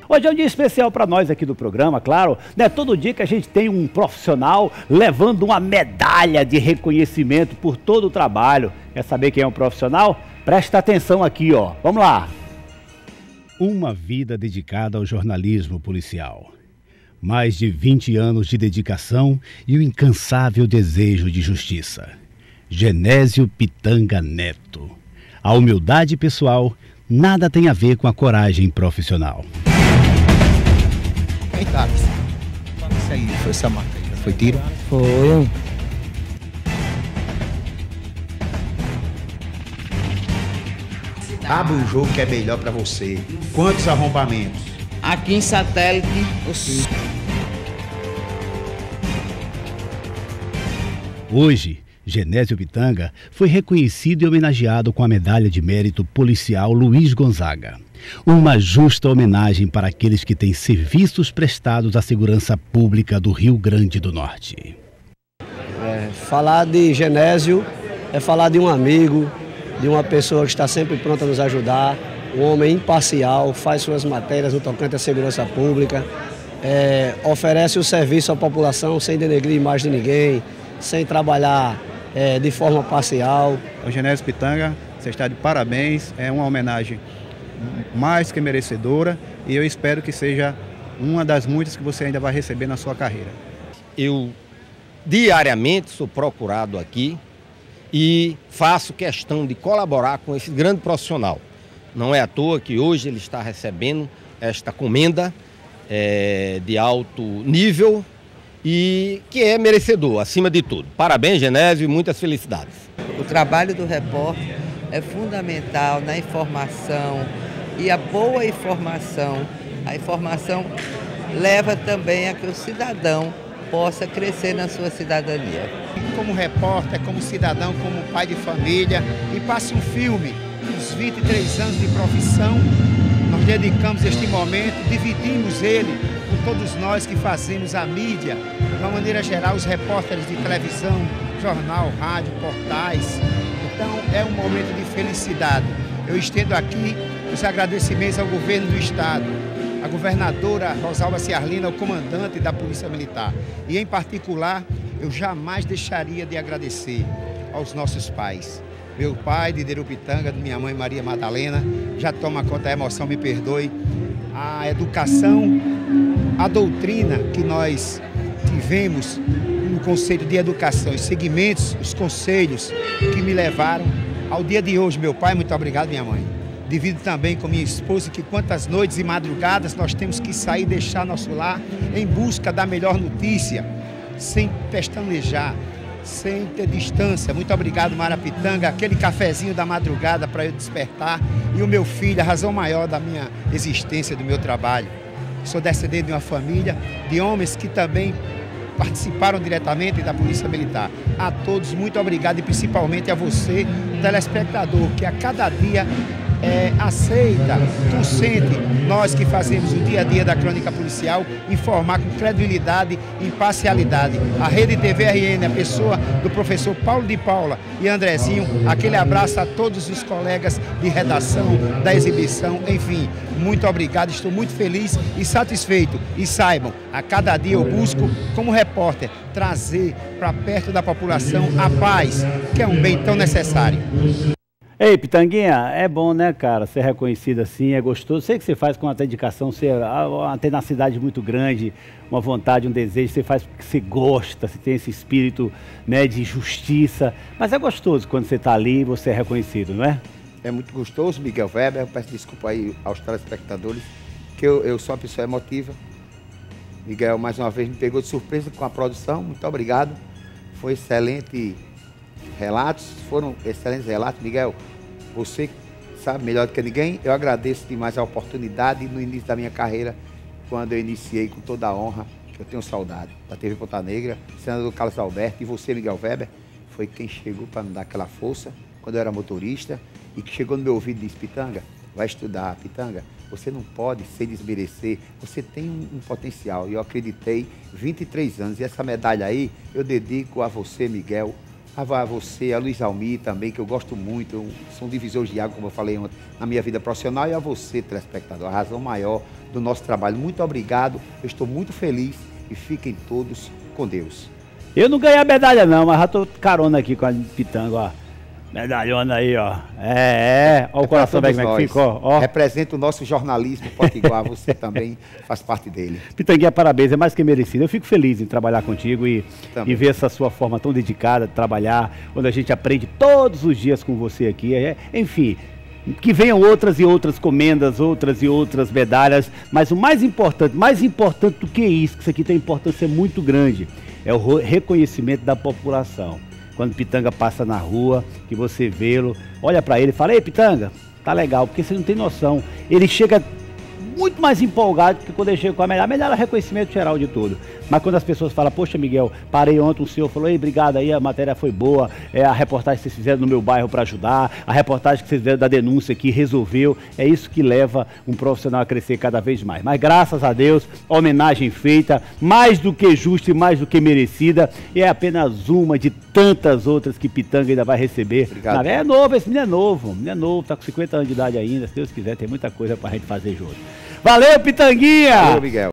Hoje é um dia especial para nós aqui do programa, claro. Não é todo dia que a gente tem um profissional levando uma medalha de reconhecimento por todo o trabalho. Quer saber quem é um profissional? Presta atenção aqui, ó. Vamos lá. Uma vida dedicada ao jornalismo policial. Mais de 20 anos de dedicação e o incansável desejo de justiça. Genésio Pitanga Neto. A humildade pessoal nada tem a ver com a coragem profissional. Eita, isso aí, foi essa marca aí, foi tiro? Foi. Abre o jogo que é melhor pra você. Quantos arrombamentos? Aqui em Satélite, Hoje, Genésio Pitanga foi reconhecido e homenageado com a medalha de mérito policial Luiz Gonzaga. Uma justa homenagem para aqueles que têm serviços prestados à segurança pública do Rio Grande do Norte. Falar de Genésio é falar de um amigo, de uma pessoa que está sempre pronta a nos ajudar, um homem imparcial, faz suas matérias no tocante à segurança pública, oferece o serviço à população sem denegrir a imagem de ninguém, sem trabalhar de forma parcial. O Genésio Pitanga, você está de parabéns, é uma homenagem mais que merecedora e eu espero que seja uma das muitas que você ainda vai receber na sua carreira. Eu diariamente sou procurado aqui e faço questão de colaborar com esse grande profissional. Não é à toa que hoje ele está recebendo esta comenda de alto nível e que é merecedor, acima de tudo. Parabéns, Genésio, e muitas felicidades. O trabalho do repórter é fundamental na informação e a boa informação. A informação leva também a que o cidadão possa crescer na sua cidadania. Como repórter, como cidadão, como pai de família, e passe um filme, os 23 anos de profissão, nós dedicamos este momento, dividimos ele com todos nós que fazemos a mídia, de uma maneira geral, os repórteres de televisão, jornal, rádio, portais. Então é um momento de felicidade. Eu estendo aqui os agradecimentos ao governo do estado, a governadora Rosalba Ciarlina, o comandante da Polícia Militar. E em particular, eu jamais deixaria de agradecer aos nossos pais. Meu pai, Diderot Pitanga, minha mãe Maria Madalena, já toma conta da emoção, me perdoe. A educação, a doutrina que nós tivemos no conceito de educação, os segmentos, os conselhos que me levaram ao dia de hoje. Meu pai, muito obrigado, minha mãe. Divido também com minha esposa que quantas noites e madrugadas nós temos que sair e deixar nosso lar em busca da melhor notícia, sem pestanejar, sem ter distância. Muito obrigado, Mara Pitanga, aquele cafezinho da madrugada para eu despertar. E o meu filho, a razão maior da minha existência, do meu trabalho. Sou descendente de uma família de homens que também participaram diretamente da Polícia Militar. A todos, muito obrigado e principalmente a você, telespectador, que a cada dia aceita, consente, nós que fazemos o dia a dia da crônica policial, informar com credibilidade e imparcialidade. A Rede TV RN, a pessoa do professor Paulo de Paula e Andrezinho, aquele abraço a todos os colegas de redação, da exibição, enfim, muito obrigado, estou muito feliz e satisfeito. E saibam, a cada dia eu busco, como repórter, trazer para perto da população a paz, que é um bem tão necessário. Ei, Pitanguinha, é bom, né, cara, ser reconhecido assim, é gostoso. Sei que você faz com uma dedicação, uma tenacidade muito grande, uma vontade, um desejo, você faz porque você gosta, você tem esse espírito, né, de justiça. Mas é gostoso quando você está ali e você é reconhecido, não é? É muito gostoso, Miguel Weber. Eu peço desculpa aí aos telespectadores, que eu sou uma pessoa emotiva. Miguel, mais uma vez, me pegou de surpresa com a produção. Muito obrigado. Foi excelente relatos, foram excelentes relatos. Miguel, você sabe melhor do que ninguém. Eu agradeço demais a oportunidade no início da minha carreira, quando eu iniciei com toda a honra. Eu tenho saudade da TV Ponta Negra, senador Carlos Alberto, e você, Miguel Weber, foi quem chegou para me dar aquela força quando eu era motorista e que chegou no meu ouvido e disse: Pitanga, vai estudar, Pitanga, você não pode se desmerecer, você tem um potencial. E eu acreditei 23 anos. E essa medalha aí eu dedico a você, Miguel, a você, a Luiz Almir também, que eu gosto muito, eu sou um divisor de água, como eu falei ontem, na minha vida profissional, e a você, telespectador. A razão maior do nosso trabalho. Muito obrigado, eu estou muito feliz e fiquem todos com Deus. Eu não ganhei a medalha não, mas já tô carona aqui com a Pitanga, ó. Medalhona aí, ó. Olha o coração velho como é que ficou, ó. Representa o nosso jornalismo potiguar, você também faz parte dele. Pitanguinha, parabéns, é mais que merecido. Eu fico feliz em trabalhar contigo e ver essa sua forma tão dedicada de trabalhar, onde a gente aprende todos os dias com você aqui. Enfim, que venham outras e outras comendas, outras e outras medalhas, mas o mais importante do que isso aqui tem importância muito grande, é o reconhecimento da população. Quando Pitanga passa na rua, que você vê-lo, olha pra ele e fala: ei, Pitanga, tá legal, porque você não tem noção. Ele chega muito mais empolgado que quando ele chega com a medalha. A medalha é reconhecimento geral de tudo. Mas quando as pessoas falam: poxa, Miguel, parei ontem, o senhor falou: ei, obrigado aí, a matéria foi boa, a reportagem que vocês fizeram no meu bairro para ajudar, a reportagem que vocês fizeram da denúncia que resolveu, é isso que leva um profissional a crescer cada vez mais. Mas graças a Deus, homenagem feita, mais do que justa e mais do que merecida, e é apenas uma de tantas outras que Pitanga ainda vai receber. Obrigado. É novo, esse menino é novo, tá com 50 anos de idade ainda, se Deus quiser, tem muita coisa pra gente fazer junto. Valeu, Pitanguinha! Valeu, Miguel.